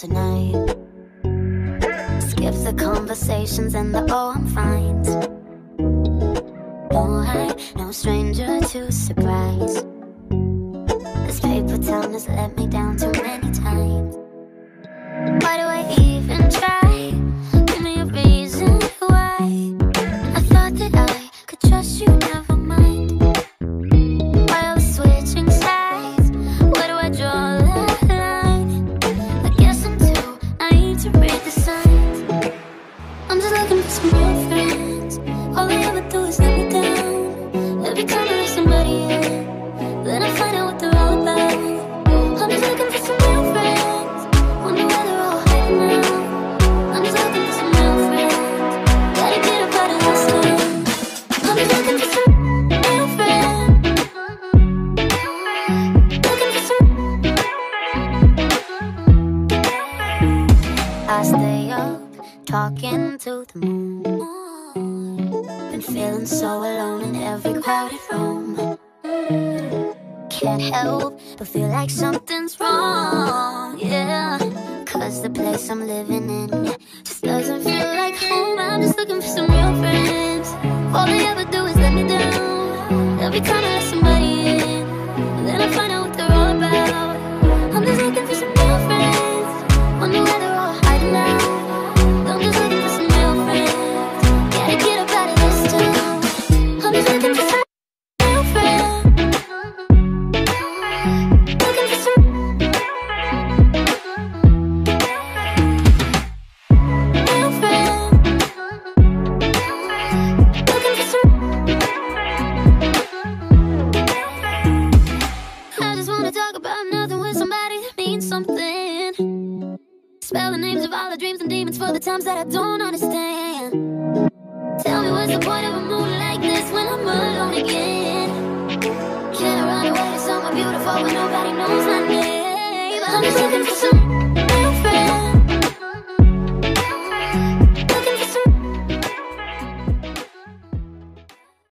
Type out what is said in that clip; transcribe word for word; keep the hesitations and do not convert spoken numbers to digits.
tonight. Skip the conversations and the oh I'm fine. No, I'm no stranger to surprise. This paper town has let me down too many times. Why do I even try? Give me a reason why. I thought that I could trust you, never mind. Why are we switching sides? Where do I draw the line? I guess I'm too naive to read the signs. I'm just looking for some real friends. All they ever do is let me down. Every time I let somebody in, then I find out what they're all about. I'm just looking for some real friends. Wonder where they're all hiding now. I'm just looking for some real friends. Gotta get up out of this town. I'm just looking for some real friends. Looking for some. I stay up talking to the moon. Been feeling so alone in every crowded room. Can't help but feel like something's wrong, yeah. Cause the place I'm living in just doesn't feel like home. I'm just looking for some real friends. All they ever do is let me down. Every time I let somebody in, then I find out what they're all about. I'm just looking for some real friends. Wonder where they're all hiding out. I'm just looking for some real friends. Gotta get up out of this town. I'm just looking for some real friends. Looking for some real friends. Looking for some. I just wanna talk about nothing with somebody that means something. Spell the names of all the dreams and demons for the times that I don't understand. Tell me what's the point of a mood like this when I'm alone again? Can I run away to somewhere beautiful where nobody knows my name? I'm just looking for some